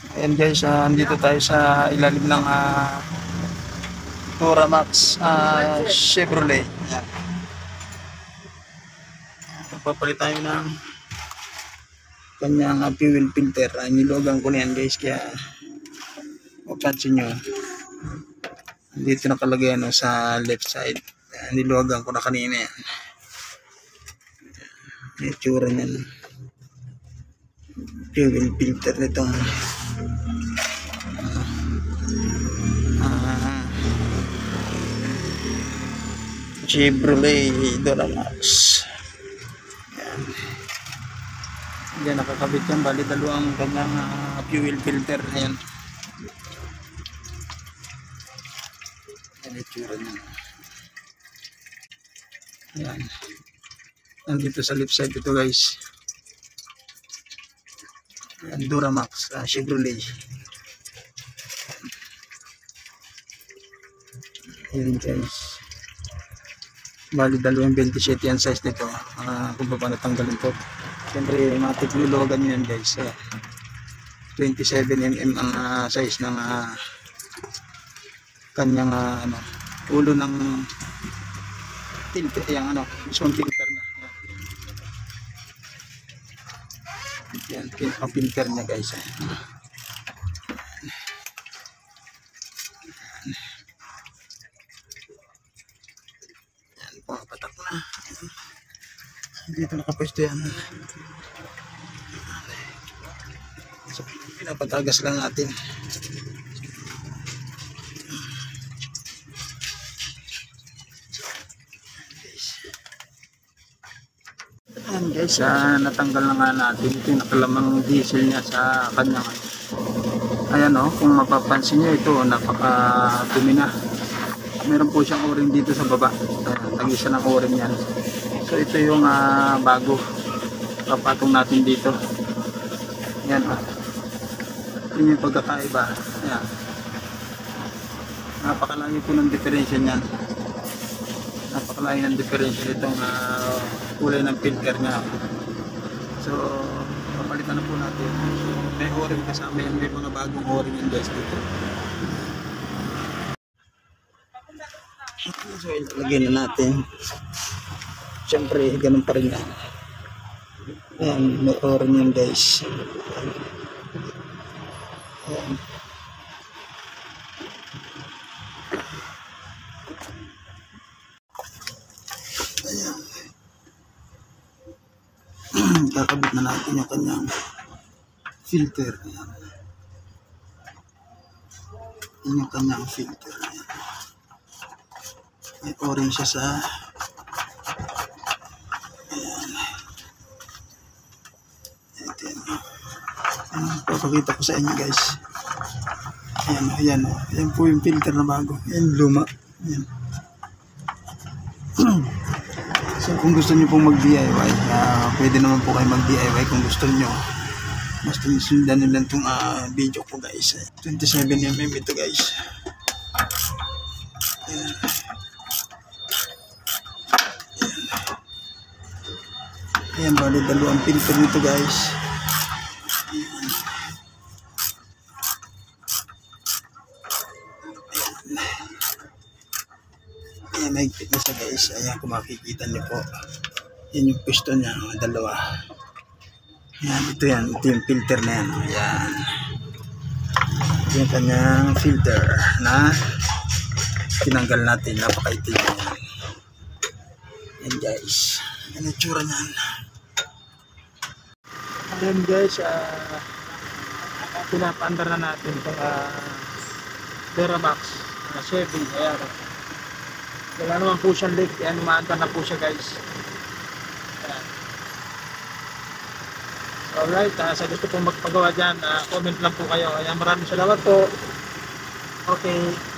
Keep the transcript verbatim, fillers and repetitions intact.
Ayan guys, uh, andito tayo sa ilalim ng uh, Duramax uh, Chevrolet. Ayan. Papalit tayo ng kanyang uh, fuel filter. Uh, nilogan ko na yan guys, kaya mapansin nyo. Dito nakalagay ano, sa left side. Uh, nilogan ko na kanina yan. Yung tsura niyan. Fuel filter nitong uh, Chevrolet Duramax. Yan. Yan, nakakabit yan. Bali dalawang kanyang uh, fuel filter. Ayan. Yan yung tsura niya. Yan. Nandito sa left side ito guys. Yan, Duramax uh, Chevrolet. Ayan guys. Bali dalawang twenty-seven yan size nito. Uh, kung paano tanggalin to. Siyempre matik nilogan nyo yan guys. Uh, twenty-seven millimeters ang uh, size ng uh, kanyang uh, ano, ulo ng filter, yung ano, mismong filter niya. Yan, ang filter niya guys. Yan, pumapatak na. Dito nakapwesto yan. So, pinapatagas lang natin. Ayan guys, ah, natanggal na nga natin ito yung nakalamang diesel niya sa kanyang. Ayan o, oh, kung mapapansin nyo ito, napaka dumi na. Meron po siyang o-ring dito sa baba. Ayan, tag-isa ng o-ring yan. So ito yung uh, bago. Kapatong natin dito. Ayan o. Oh. Ito yung pagkakaiba. Ayan. Napakalaki po ng diferensya niyan. Napakalaki ng diferensya itong uh, kulay ng filter niya. So papalitan na po natin. So, may o-ring kasama yan, may mga bagong o-ring yan guys dito. So ilalagay na natin. Siyempre ganun pa rin yan. Ayan, may o-ring yan guys. Ayan. Kakabit na natin yung kanyang filter. Ayan. Yan yung kanyang filter. Ayan. May orange siya sa ayan. Ito yan. Ayan, papakita ko sa inyo guys. Ayan, ayan, ayan po yung filter na bago. Ayan, luma. Ayan. So kung gusto niyo pong mag-D I Y, uh, pwede naman po kayo mag-D I Y kung gusto niyo. Basta sundan nyo lang itong uh, video ko guys. twenty-seven millimeters ito guys. Ayan. Ayan, bali dalawang filter nito guys. Ayan. Ayan, mahigpit na siya guys. Ayan, kung makikita niyo po. Yan yung piston niya, dalawa. Ayan, ito yan. Ito yung filter na yan. Ayan. Ito yung kanyang filter na tinanggal natin. Napakaitim yan. Ayan guys. Ayan yung tsura niyan. Ayan guys. Uh, pinapandar na natin itong uh, Duramax uh, Chevy. Ayan. Wala naman po siyang leak. Ayan, umaandar na po siya guys. Ayan. Alright, uh, sa gusto pong magpagawa dyan, uh, comment lang po kayo. Ayan, maraming salamat po. Okay.